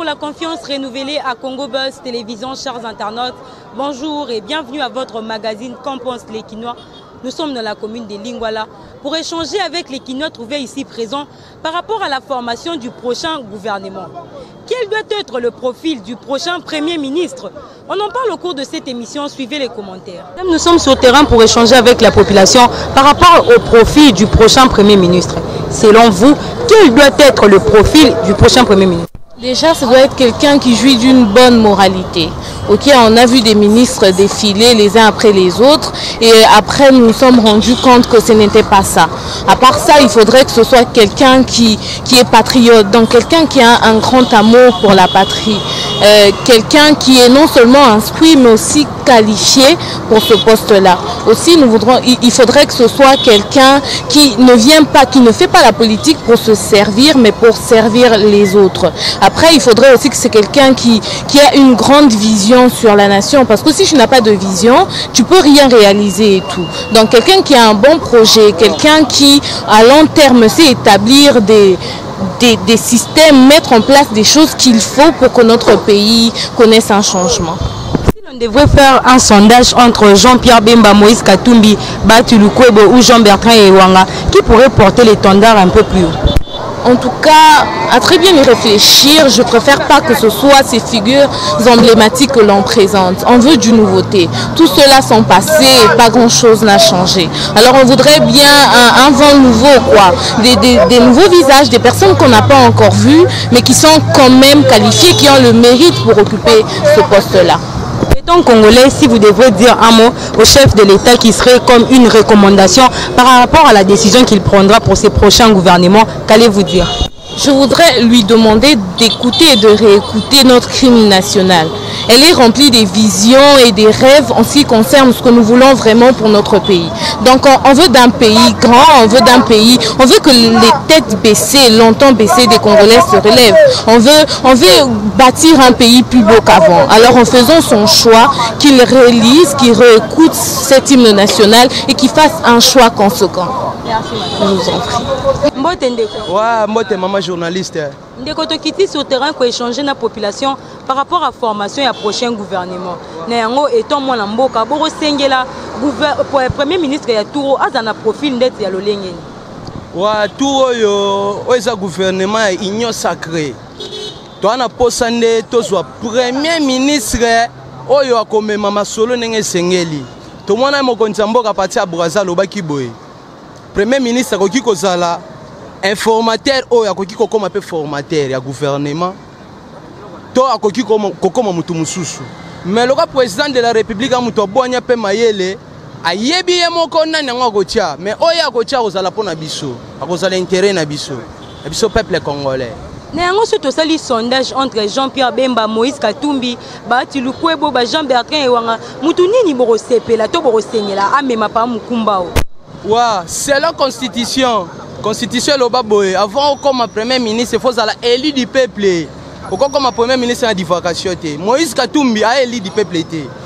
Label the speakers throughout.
Speaker 1: pour la confiance renouvelée à Congo Buzz Télévision, chers internautes. Bonjour et bienvenue à votre magazine Qu'en pensent les Kinois. Nous sommes dans la commune de Lingwala pour échanger avec les Kinois trouvés ici présents par rapport à la formation du prochain gouvernement. Quel doit être le profil du prochain Premier ministre? On en parle au cours de cette émission, suivez les commentaires. Nous sommes sur le terrain pour échanger avec la population par rapport au profil du prochain Premier ministre. Selon vous, quel doit être le profil du prochain Premier ministre?
Speaker 2: Déjà, ça doit être quelqu'un qui jouit d'une bonne moralité. Ok, on a vu des ministres défiler les uns après les autres et après nous nous sommes rendus compte que ce n'était pas ça. À part ça, il faudrait que ce soit quelqu'un qui est patriote, donc quelqu'un qui a un grand amour pour la patrie. Quelqu'un qui est non seulement instruit mais aussi qualifié pour ce poste-là. Aussi, il faudrait que ce soit quelqu'un qui ne fait pas la politique pour se servir mais pour servir les autres. Après, il faudrait aussi que c'est quelqu'un qui a une grande vision sur la nation, parce que si tu n'as pas de vision, tu peux rien réaliser et tout. Donc quelqu'un qui a un bon projet, quelqu'un qui à long terme sait établir des systèmes, mettre en place des choses qu'il faut pour que notre pays connaisse un changement.
Speaker 1: On devrait faire un sondage entre Jean-Pierre Bemba, Moïse Katumbi, Bati Lukwebo ou Jean-Bertrand Ewanga, qui pourrait porter l'étendard un peu plus haut.
Speaker 2: En tout cas, à très bien y réfléchir, je préfère pas que ce soit ces figures emblématiques que l'on présente. On veut du nouveauté. Tout cela sont passés et pas grand-chose n'a changé. Alors on voudrait bien un vent nouveau, quoi. Des nouveaux visages, des personnes qu'on n'a pas encore vues, mais qui sont quand même qualifiées, qui ont le mérite pour occuper ce poste-là.
Speaker 1: Étant congolais, si vous devrez dire un mot au chef de l'État qui serait comme une recommandation par rapport à la décision qu'il prendra pour ses prochains gouvernements, qu'allez-vous dire?
Speaker 2: Je voudrais lui demander d'écouter et de réécouter notre hymne national. Elle est remplie des visions et des rêves en ce qui concerne ce que nous voulons vraiment pour notre pays. Donc on veut d'un pays grand, on veut que les têtes baissées, longtemps baissées des Congolais se relèvent. On veut bâtir un pays plus beau qu'avant. Alors en faisant son choix, qu'il réalise, qu'il réécoute cet hymne national et qu'il fasse un choix conséquent.
Speaker 1: Merci.
Speaker 2: Je vous en prie.
Speaker 3: Ouais, moi t'es maman journaliste.
Speaker 1: Ndeko to kiti sur terrain pour échanger na population par rapport à formation et à prochain gouvernement. Néango étant moi la mboka boro sengela pour le premier ministre ya Touro azana profil ndet ya lolengeni.
Speaker 3: Ouais, Touro yo oza gouvernement union sacrée. Toi na posande to soit premier ministre oyo akomema masolo nenge sengeli. To mwana mokonza mboka parti ya Braza lobaki boye. Premier ministre ko kozala informateur oyo akoki kokoma pe formateur ya gouvernement to akoki kokoma mutu mususu mais le président de la république amutu abonya pe mayele ayebi ye moko nani ngo akotia mais oyo akotia kozala pona biso akozala intérêt na biso peuple congolais.
Speaker 1: Néanmoins, ce sali sondage entre Jean-Pierre Bemba, Moïse Katumbi, Bati Lukwebo, Jean-Bertrand Ewanga, mutu nini boro sepela to boro sengela amema pa mukumbao.
Speaker 3: Ouais, c'est la constitution. Constitution lobaboye. Avant comme premier ministre, il faut aller élu du peuple. Pourquoi comme premier ministre a divagation? Moïse Katumbi a élu du peuple.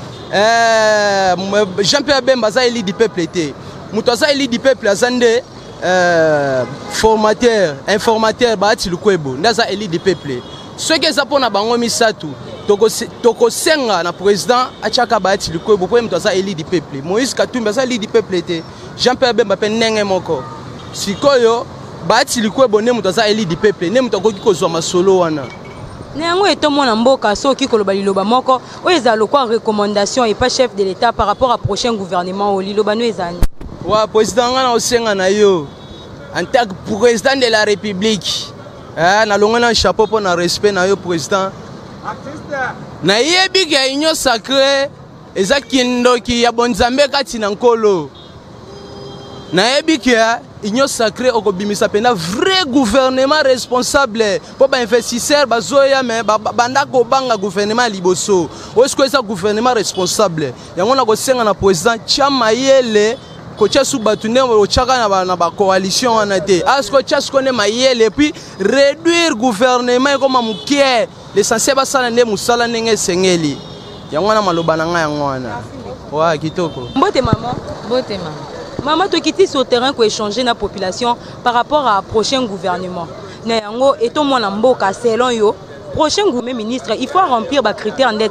Speaker 3: Jean-Pierre Bemba a élu du peuple. Moutaza élu du peuple. Azande formateur, informateur, Bati Lukwebo. Ndaza élu du peuple. Ce que ça pour na bango misatu. Toko senga na président achaka Bati Lukwebo pour moutaza élu du peuple. Moïse Katumbi a élu du peuple. Jean-Pierre Bemba pe nenge moko. Sikoyo Bati Lukwebo ne mutaza élu du peuple ne mutakoki kozwa masolo wana.
Speaker 1: Néango eto mona mboka soki koloba liloba moko oyeza lokwa recommandation et pas chef de l'État par rapport à prochain gouvernement au liloba no ezani.
Speaker 3: Wa président ngana osenga na yo en tant que président de la République. Na longana chapeau pour na respect na yo président. Na yebi ga union sacrée ezakindoki ya bonzambe kati na nkolo. Naebi kia union sacrée okobimisa pena vrai gouvernement responsable pour ba investisseur bazoya mais banda ko banga gouvernement liboso est-ce que ça gouvernement responsable yango na ko senga na président Chamayele ko tchasu batune o tchaka na ba coalition wana te est-ce que tchasu kone mayele puis réduire gouvernement comme mukie l'essentiel ba sala nde musala ndenge sengeli yango na maloba na nga yango wana wa kitoko
Speaker 1: mbote maman Maman, tu quittes sur le terrain pour échanger la population par rapport à prochain gouvernement. Néango, et ton mon amboka selon yo, prochain gouvernement ministre, il faut remplir les critères net.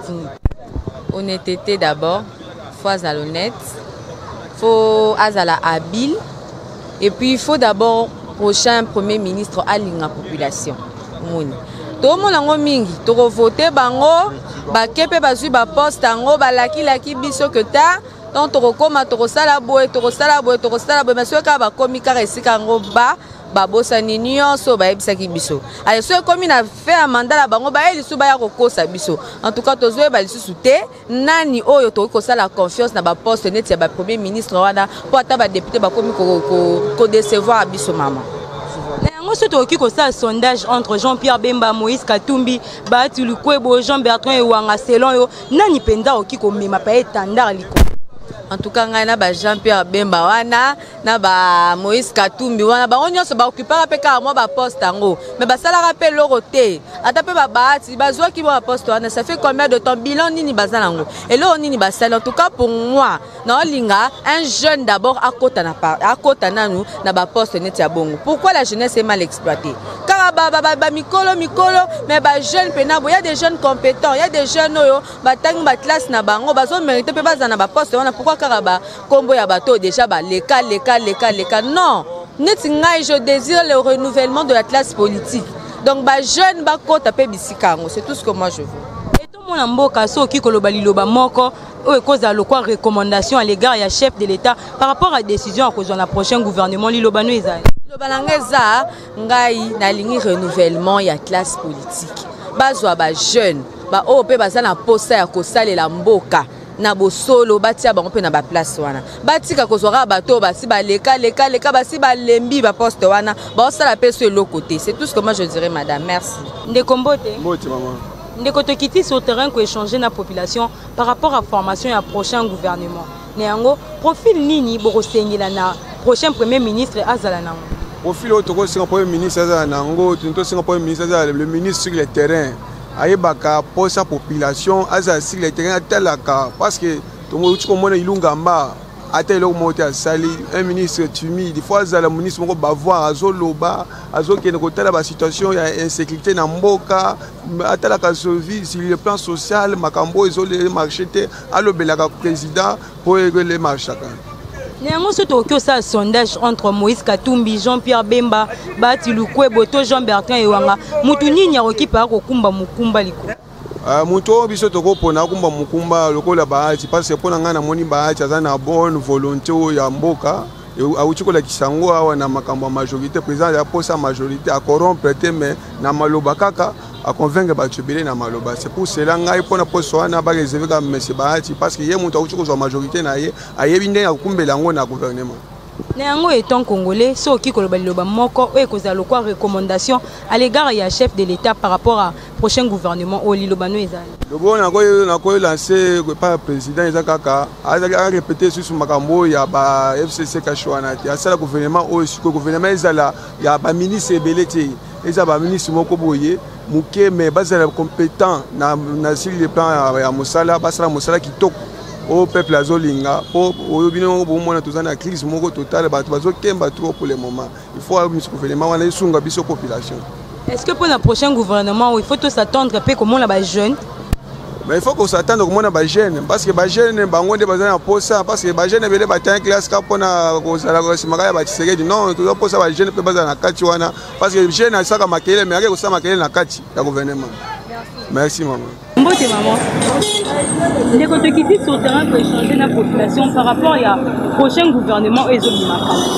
Speaker 4: Honnêteté d'abord, il faut être honnête, il faut être habile, et puis il faut d'abord prochain premier ministre aligner la population. Tout le monde mingi, to voter bango, ba kepe bazui ba poste ango, ba laki biso que ta, donc to koma to sala boy, mais ce ka ba komi ka resika ngo ba bosa ni nyonso ba ebisa ki biso. Ale so komi na fait un mandat la bango ba eli su ba ya kokosa biso. En tout cas to zo ba lisu te, nani oyo to ko sala confiance na ba poste net ya ba premier ministre wana, po ata ba député ba komi ko décevoir biso mama.
Speaker 1: Nous avons un sondage entre Jean-Pierre Bemba, Moïse Katumbi, Bahati Lukwebo, Jean-Bertrand et Wanga selon nani penda okiko mema pa etandar liko.
Speaker 4: En tout cas, na Jean-Pierre Bemba wana, na ba Moïse Katumbi wana, ba onyo so ba occuper pe ka moi ba poste ango. Mais ba sala rappel loroté. Ata pe ba Bahati, ba zwa ki ba poste wana, ça fait combien de temps bilan nini bazala ngo. Et là nini ba sala en tout cas pour moi, na linga un jeune d'abord à kota nanu na ba poste net ya bongo. Pourquoi la jeunesse est mal exploitée? Car ba mikolo mais ba jeune penabo, il y a des jeunes compétents, il y a des jeunes oyo ba tang ba classe na bango, ba zo mériter pe bazana ba poste wana. Pourquoi Karaba combo ya bateau déjà ba leka non neti ngai je désire le renouvellement de la classe politique donc ba jeune ba kota pe bisikango c'est tout ce que moi je veux.
Speaker 1: Et tout mon amboka so ki koloba liloba moko o koza lokwa recommandation à l'égard ya chef de l'État par rapport à décision à cause de la prochaine gouvernement liloba no ezali
Speaker 4: liloba nangeza ngai na lingi renouvellement ya classe politique bazwa ba jeune ba o pe bazana posa ya kosalela mboka na bosolo batia bango pe na ba place wana batika kozora bato basi ba leka basi ba lembi ba poste wana ba osala pe sur l'autre côté. C'est tout ce que moi je dirais madame. Merci.
Speaker 1: Ndekombote
Speaker 3: maman.
Speaker 1: Ndekoto kiti sur terrain ko échanger na population par rapport à formation ya prochain gouvernement. Neango profil nini boko sengela na prochain premier ministre azala nango.
Speaker 5: Profil autre ko premier ministre azala nango, tunto singa premier ministre azala le ministre sur le terrain. Ayebaka pour sa population aza sur le terrain telaka parce que tout le monde ilungamba atelo monte à sali un ministre timide des fois za la ministre moko bavoir azoloba azokene kotala ba situation ya insécurité na mboka atalaka survie sur le plan social makambo ezole marché te alobelaka président pour les marchés.
Speaker 1: Néanmoins, ce un sondage entre Moïse Katumbi, Jean-Pierre Bemba, Bahati Lukwebo, Jean-Bertrand et Wanga. Mutu nini aroki pa kokumba mukumba liko.
Speaker 5: Mutu biso toko pona kumba mukumba lokola Bahati parce que pona ngana moni Bahati azana bonne volonté ya mboka. Auchiko la kisango awa na makambo majorité président ya posa majorité a corrompre mais na maloba kaka à convaincre batubele na maloba. C'est pour cela ngai pona poso wana ba réserver comme monsieur Bahati parce que yé mutu auchiko zo majorité na ye ayebinde ya kumbela ngo na gouvernement.
Speaker 1: Néango étant congolais, so ki koloba liloba moko e kozala quoi recommandation à l'égard ya chef de l'État par rapport à prochain gouvernement au liloba no ezali.
Speaker 5: Le bon na ko lancer par président ezakaka a répéter sur makambo ya ba FCC kashwana ya sala gouvernement o siko gouvernement ezala ya ba ministre ebelete eza ba ministre moko boye muke mais bazala compétent na sur le plan ya mosala basala mosala kitoko au peuple azolinga pour obino bomona tozana crise moko totale bato bazokemba trop pour le moment il faut un gouvernement wana isunga biso population.
Speaker 1: Est-ce que pour le prochain gouvernement il faut tous s'attendre peu comment la jeune?
Speaker 5: Mais il faut qu'on s'attende comment la jeune parce que ba jeune bango de bazana posa parce que ba jeune bele bata classe ka pona ko sala ko simaka ba tsege non to posa ba jeune pe bazana kati wana parce que jeune asaka makele mais ko sama makele na kati ya gouvernement. Merci maman.
Speaker 1: Mbote maman. Les côtés qui sont sur terrain pour échanger la population par rapport au prochain gouvernement et aux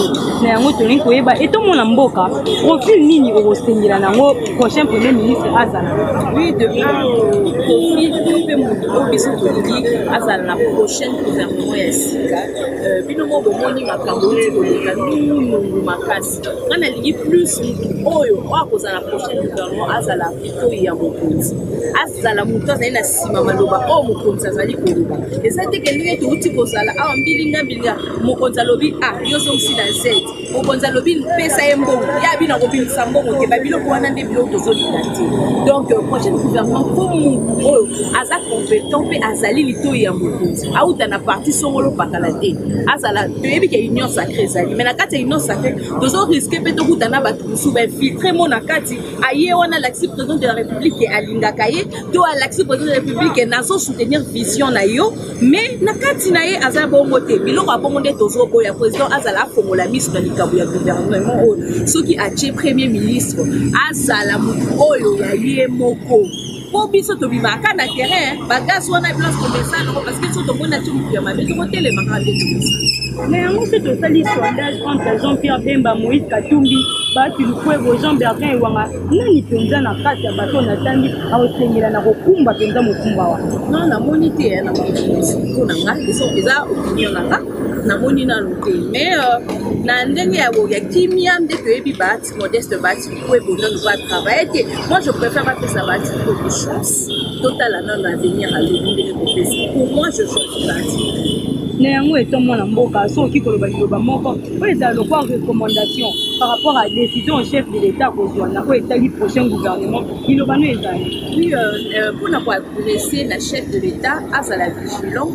Speaker 1: et tout le monde mboka profil nini au Sengela nango prochain premier ministre azala.
Speaker 6: Oui, de profil pe mutu biso toliki azala na prochain gouvernement ya sika. Bino mo bomoni makambo ti koleka nungu makasi. Kana lingi plus oyo akozala prochain gouvernement azala plutôt ya mokonzi. azala moto azali na nsima maloba oyo mokonzi azali koloba eza te ke ndenge touti kozala awa mbilinga mokonzi alobi yo zongisi na z mokonzi alobi pesa ye mbongo ya bino kobimisa mbongo te babiloko wana nde biloko tozolinga te donc prochaine gouvernement po motu oyo aza compétent mpe azali litoi ya mokonzi auta na parti songolo pakala te azala toyebi ke union sacré ezali mais na kati ya union sacré tozoriske mpe tokuta na bato mosusu bainfiltre mo na kati aye wana laxi président de la république alingaka ye to alaxi président de la république nazosoutenir vision na yo mais na kati na ye aza bongo te biloko ya bongo nde tozoboya président azala afongola miso na likambo ya gouvernement oyo soki atie premier ministre azala motu oyo ya ye moko po biso tobimaka na terrain bagasi wana place komesa nango parce que so tomona ti motu ya mabe tokotelemaka nde tomesa
Speaker 1: mais yango se tosali sondage entre Jean-Pierre Bemba Moïse Katumbi Bahati Lukwebo Jean Bertin Ewanga nani mpenza na kati ya bato natandi aosengela na kokumba mpenza mokumba wana
Speaker 6: non namoni te na mpo na ngai eza opinion na nga namoni nano te mais na ndenge ya kimia nde toyebi Bahati Modeste Bahati Lukwebo nano va travailler te moi je préfère bapesa Bahati Lukwebo de chance totala nano avenir alobi ndenge kopesa pour moi je choisis Bahati
Speaker 1: na yango eto mwana mboka soki koloba liloba moko oyo ezala lokwa recommandation par rapport à décision au chef de l'état kozwa na oyo etali prochain gouvernement liloba no ezali
Speaker 6: puis mpona koadresse na chef de l'état azala vigilant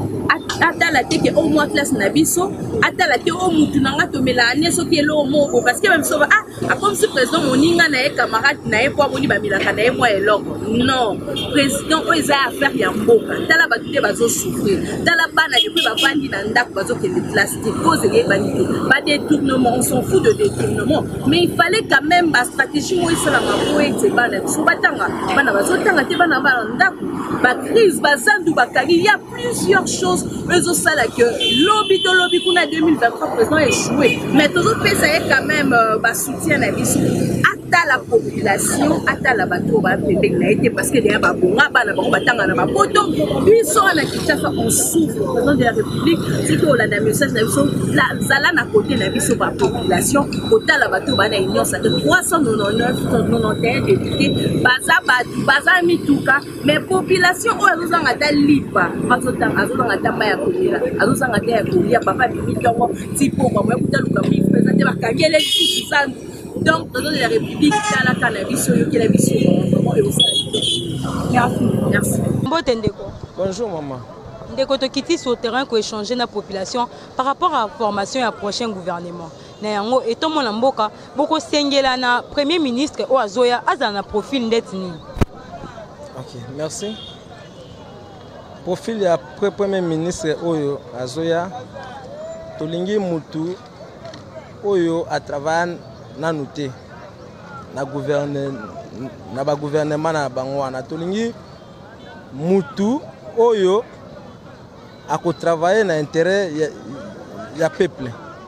Speaker 6: atala te ke au moins classe na biso atala te o mutu nanga tomela ane soki elo moko parce que même soba comme si président moninga na ye camarade na ye po amoni bamilaka na ye mwa eloko non président oyo eza affaire ya mboka tala bato te bazosouffrir tala bana depuis bavandi na ndako bazokende classe te cause eyebani te badétournement on s'en fout de détournement mais il fallait quand même bastratégie mo esalama po ete bana biso batanga bana bazotanga te bana bana ndako bacrise bazandu bakangi il y a plusieurs choses ezosala que lobby to lobby kuna 2023 président échoué mais tozopesa ye quand même basoutien na biso ata la population ata la bato bapembeni na ye te parce que deya babonga bana bango batanga na bapoto biso wana Kinshasa on souffre président de la république soki olanda message na biso zala na kote na biso bapopulation kotala bato bana union sacré 391 député baza mituka mais population oyo azozanga ata lipa azozanga ata mai ya komela azozanga ata ya kolia papa bimitongo tipoko moya kutaluka mipresente bakangele lisusu sandu donc président de la république talaka na biso yokela biso vraiment merci
Speaker 1: mbote ndeko
Speaker 3: bonjour maman
Speaker 1: ndeko tokiti sur terrain ko échanger na population par rapport à la formation ya prochain gouvernement na yango etomona mboka boko sengela na premier ministre o azoya azana na profil ndeti nini.
Speaker 3: Ok, merci. Profil ya premier ministre oyo azoya tolingi mutu oyo a travailler nanu te na gouvernement na bango wana tolingi mutu oyo ako travailler na intérêt ya peuple.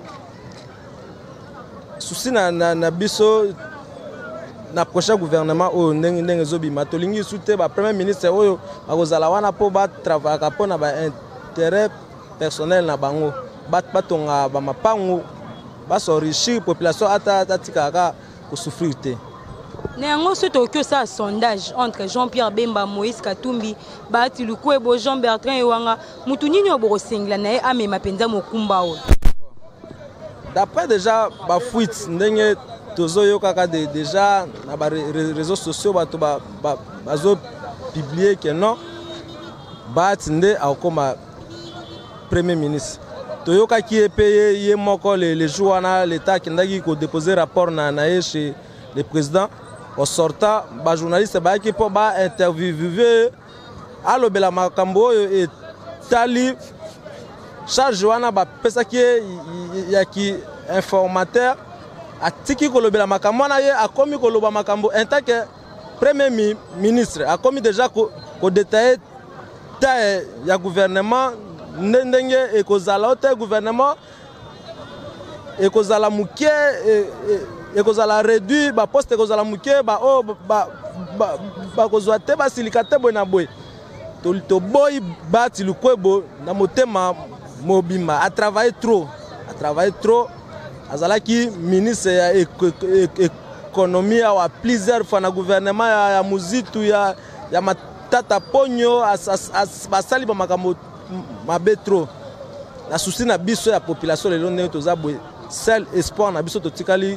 Speaker 3: Souci na biso na prochain gouvernement oyo ndenge zobima tolingi soute ba premier ministre oyo akozala wana po ba travailler po na ba intérêt personnel na bango batonga ba mapango ba s'enrichir population ata tikaka ko souffrir te.
Speaker 1: Na yango soto que ça sondage entre Jean-Pierre Bemba Moïse Katumbi Bahati Lukwebo Jean Bertin Ewanga mutu nini oboko sengla na ye amema penza mokumba oyo.
Speaker 3: D'après déjà ba fuite ndenge tozoyo kaka déjà na ba réseaux sociaux bato bazo publier que non Bahati nde akoma premier ministre toyoka qui est payé ye moko les jours wana l'état qui ndaki ko déposer rapport na chez le président au sortant ba journaliste ba ki po ba interviewer alobela makambo et tali charge wana ba pesa ki ya ki informateur atiki kolobela makambo na ye akomi koloba makambo en tant que premier ministre akomi déjà ko détailler ta ya gouvernement ndenge ekozala ote gouvernement ekozala muke ekozala réduit ba poste ekozala muke ba o ba kozwa te ba silikate boy na boy to boy Bahati Lukwebo na motema mobima a travaillé trop azalaki ministre ya économie à plusieurs fois na gouvernement ya muzitu ya matata ponyo basali ba makambo mabe trop na souci na biso ya population lelo ndenge toza boye seul espoir na biso totikali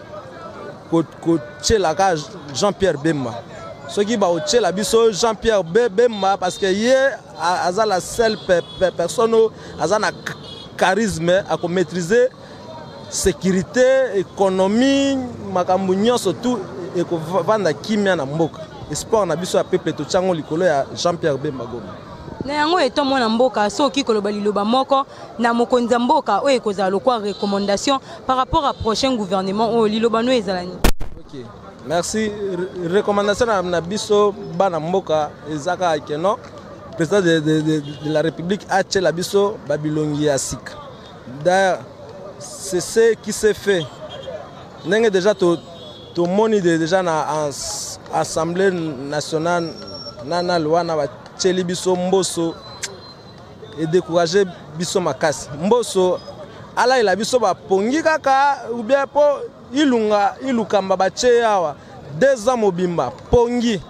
Speaker 3: kotielaka Jean-Pierre Bemba soki baotiela biso Jean-Pierre Bemba parce que ye aza la seule personne aza na charisme à maîtriser sécurité économie makambo nyonso tout et ko vanda kimia na mboka espoir na biso ya peuple to tsango likolo ya Jean-Pierre Bemba Goma
Speaker 1: na yango eto mona mboka soki koloba liloba moko na mokonzi mboka oyo ekozala lokwa recommandation par rapport à prochain gouvernement oyo liloba no ezalani.
Speaker 3: OK, merci. Recommandation na biso bana mboka ezaka keno président de la République a tché la biso babilongi ya sika. D'ailleurs c'est ce qui s'est fait. Nenge déjà to moni déjà na Assemblée nationale na loi na tcheli biso mboso et décourager biso makasi. Mboso ala ila biso ba pongi kaka ou bien po ilukamba bache awa 2 ans mobimba pongi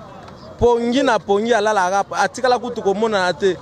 Speaker 3: ala la rap atikala kutu komona na te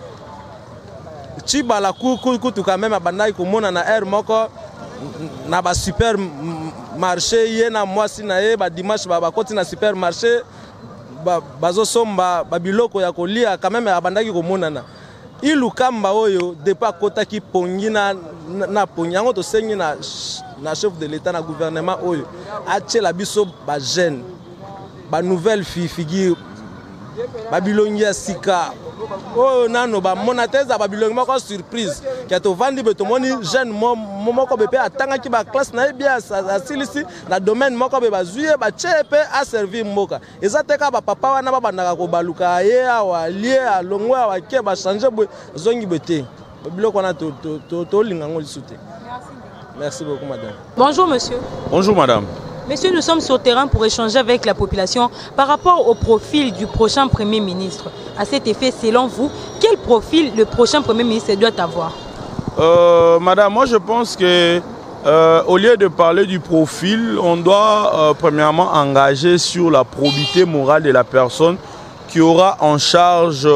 Speaker 3: chibala kutu quand même abandaki komona na air moko na ba supermarché ye na mwasi na ye ba dimanche ba koti na supermarché bazo somba babiloko ya kolia quand même abandaki komonana ilukamba oyo depa kotaki pongi na pongi yango to sengi na chef de l'état na gouvernement oyo atchela biso ba jeune ba nouvelle figure babilongi ya sika oyo nano ba monateza babilongi moko surprise kia to vandi beto moni jeune moko bepe atangaki ba classe na bien asilisi na domaine moko be bazuye ba chepe a servir mboka ezateka ba papa wana ba bandaka ko baluka ye awa lie alongwe awa ke ba changer zongi bete biloko na to lingango lisute. Merci beaucoup madame.
Speaker 1: Bonjour monsieur.
Speaker 7: Bonjour madame.
Speaker 1: Monsieur, nous sommes sur le terrain pour échanger avec la population par rapport au profil du prochain Premier ministre. À cet effet, selon vous, quel profil le prochain Premier ministre doit avoir?
Speaker 7: Madame, moi je pense que au lieu de parler du profil, on doit premièrement engager sur la probité morale de la personne qui aura en charge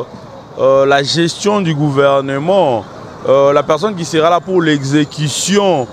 Speaker 7: la gestion du gouvernement, la personne qui sera là pour l'exécution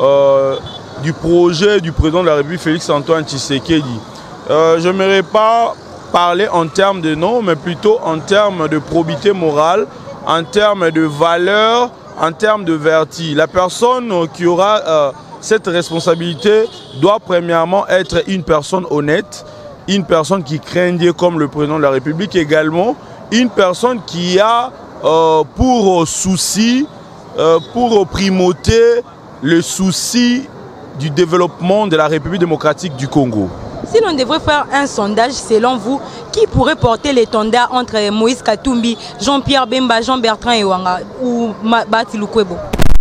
Speaker 7: du projet du président de la République Félix-Antoine Tshisekedi. Je n'aimerais pas parler en termes de nom, mais plutôt en termes de probité morale, en termes de valeur, en termes de vertu. La personne qui aura cette responsabilité doit premièrement être une personne honnête, une personne qui craint Dieu comme le président de la République, également une personne qui a pour souci, pour primauté, le souci du développement de la République démocratique du Congo.
Speaker 1: Si l'on devrait faire un sondage, selon vous, qui pourrait porter l'étendard entre Moïse Katumbi, Jean-Pierre Bemba, Jean-Bertrand Ewanga ou Bati Lukwebo?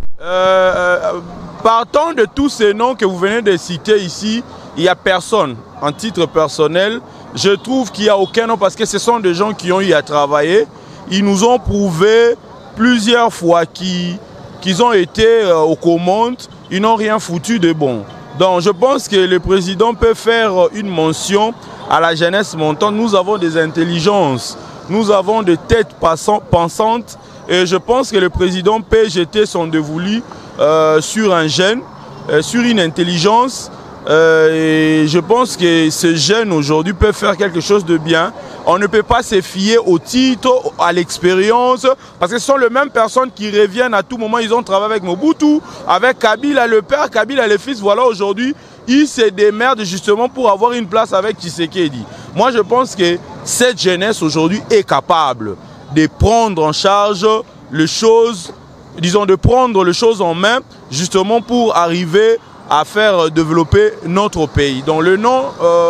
Speaker 7: Partant de tous ces noms que vous venez de citer ici, il n'y a personne. En titre personnel, je trouve qu'il n'y a aucun nom parce que ce sont des gens qui ont eu à travailler. Ils nous ont prouvé plusieurs fois qu'ils ont été aux commandes. Ils n'ont rien foutu de bon. Donc je pense que le président peut faire une mention à la jeunesse montante. Nous avons des intelligences, nous avons des têtes pensantes et je pense que le président peut jeter son dévolu sur un jeune, sur une intelligence. Et je pense que ce jeune aujourd'hui peut faire quelque chose de bien. On ne peut pas se fier au titre, à l'expérience, parce que ce sont les mêmes personnes qui reviennent à tout moment. Ils ont travaillé avec Mobutu, avec Kabila le père, Kabila le fils. Voilà, aujourd'hui, ils se démerdent justement pour avoir une place avec Tshisekedi. Moi, je pense que cette jeunesse aujourd'hui est capable de prendre en charge les choses, disons, de prendre les choses en main, justement pour arriver à faire développer notre pays. Donc le nom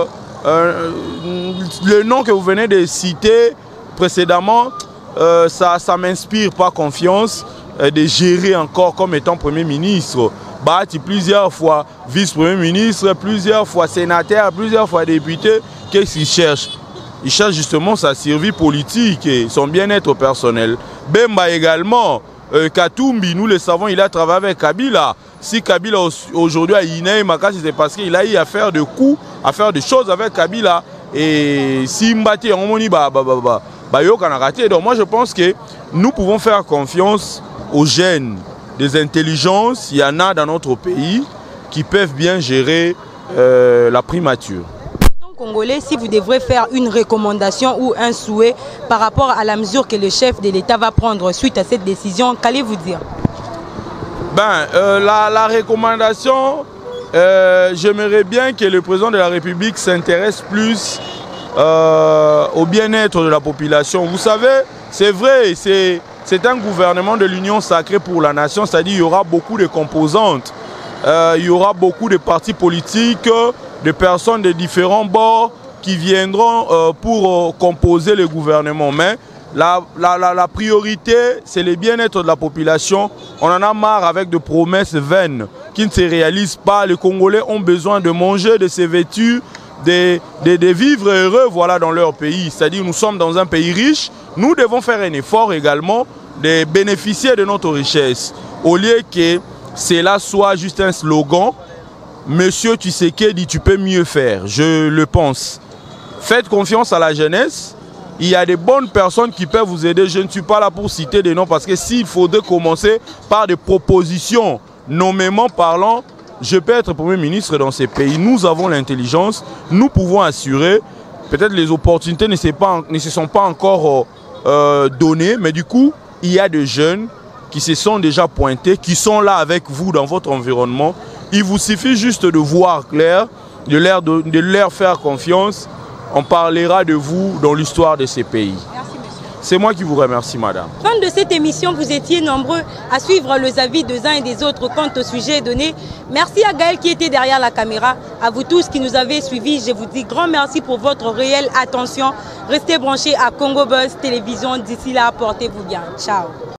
Speaker 7: que vous venez de citer précédemment, ça ne m'inspire pas confiance de gérer encore comme étant Premier ministre. Bati plusieurs fois vice-premier ministre, plusieurs fois sénateur, plusieurs fois député. Qu'est-ce qu'il cherche? Il cherche justement sa survie politique et son bien-être personnel. Bemba également, Katumbi, nous le savons, il a travaillé avec Kabila. Si Kabila aujourd'hui a Iné Makasi, c'est parce qu'il a eu à faire de coups, à faire des choses avec Kabila. et si Mbati on moni donc moi je pense que nous pouvons faire confiance aux jeunes des intelligences, il y en a dans notre pays qui peuvent bien gérer la primature.
Speaker 1: Congolais, si vous devrez faire une recommandation ou un souhait par rapport à la mesure que le chef de l'État va prendre suite à cette décision, qu'allez-vous dire?
Speaker 7: La recommandation, j'aimerais bien que le président de la République s'intéresse plus au bien-être de la population. Vous savez, c'est vrai, c'est un gouvernement de l'Union sacrée pour la nation, c'est-à-dire qu'il y aura beaucoup de composantes, il y aura beaucoup de partis politiques, de personnes de différents bords qui viendront pour composer le gouvernement. Mais la priorité, c'est le bien-être de la population. On en a marre avec de promesses vaines qui ne se réalisent pas. Les Congolais ont besoin de manger, de se vêtir, de vivre heureux voilà, dans leur pays. C'est-à-dire nous sommes dans un pays riche. Nous devons faire un effort également de bénéficier de notre richesse. Au lieu que cela soit juste un slogan, Monsieur Tshisekedi, tu peux mieux faire, je le pense. Faites confiance à la jeunesse. Il y a des bonnes personnes qui peuvent vous aider. Je ne suis pas là pour citer des noms parce que s'il faudrait commencer par des propositions, nommément parlant, je peux être Premier ministre dans ces pays. Nous avons l'intelligence, nous pouvons assurer. Peut-être les opportunités ne se sont pas encore données, mais du coup, il y a des jeunes qui se sont déjà pointés, qui sont là avec vous dans votre environnement. Il vous suffit juste de voir clair, de leur faire confiance. On parlera de vous dans l'histoire de ces pays.
Speaker 1: Merci, monsieur.
Speaker 7: C'est moi qui vous remercie, madame.
Speaker 1: Fin de cette émission, vous étiez nombreux à suivre les avis des uns et des autres quant au sujet donné. Merci à Gaël qui était derrière la caméra. À vous tous qui nous avez suivis, je vous dis grand merci pour votre réelle attention. Restez branchés à Congo Buzz Télévision. D'ici là, portez-vous bien. Ciao.